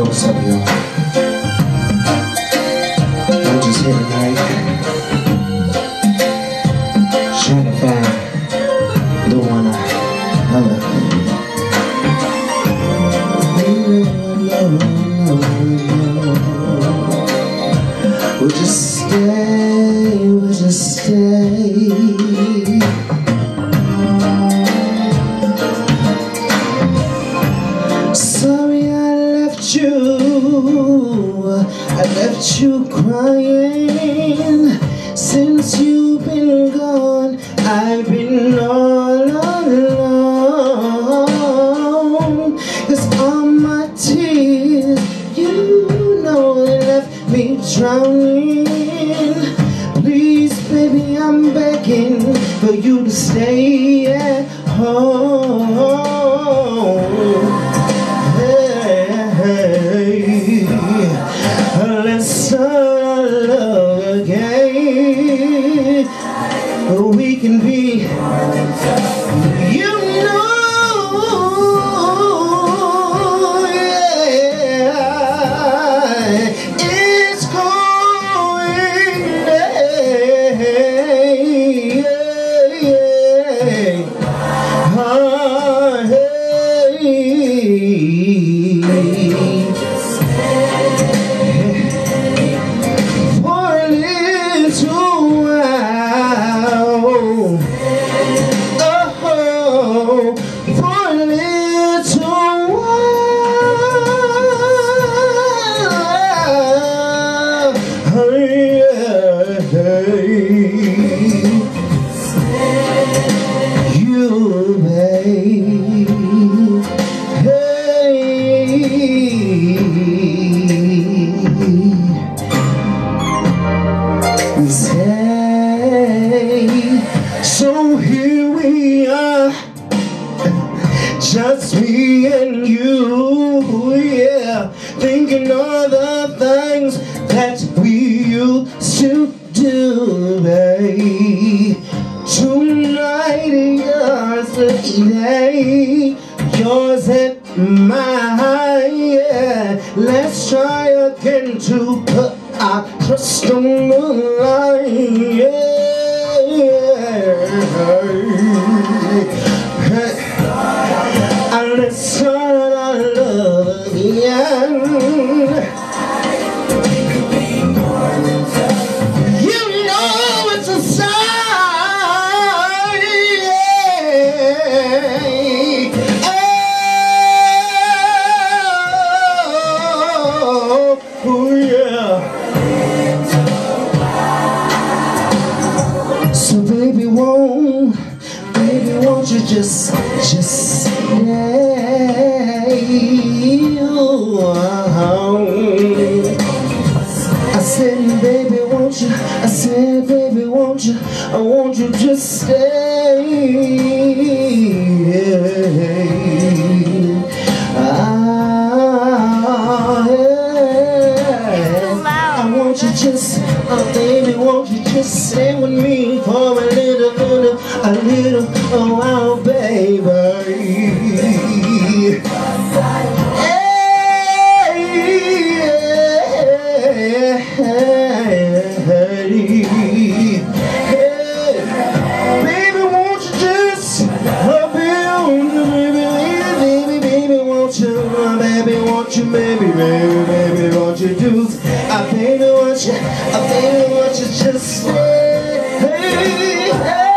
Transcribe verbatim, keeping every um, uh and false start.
What's up, y'all? I'm just here tonight, trying to find the one I, I love. We'll just stay, we'll just stay. Sorry I left you, I left you crying. Since you've been gone, I've been all alone. 'Cause all my tears, you know, they left me drowning. Please, baby, I'm begging for you to stay at home. Let's start our love again. We can be, you know, yeah, it's going, yeah, yeah, oh, hey. You, babe, hey, say, so here we are, just me and you, yeah, thinking all the things that we used to do, babe. Tonight, yours, lady, yours and mine, yeah. Let's try again to put our trust on the line, yeah, yeah. And let's start our love again. Oh yeah. So baby, won't, baby, won't you just, just stay? I said, baby, won't you? I said, baby, won't you? I want you to stay. Just, oh baby, won't you just stay with me for a little, little, a little, oh wow, baby. Hey, hey, hey, hey. Baby, won't you just, oh baby, baby, baby, won't you, baby, won't you, baby, baby, baby, won't you do? I baby, won't you, I baby, won't you just stay? Hey, hey.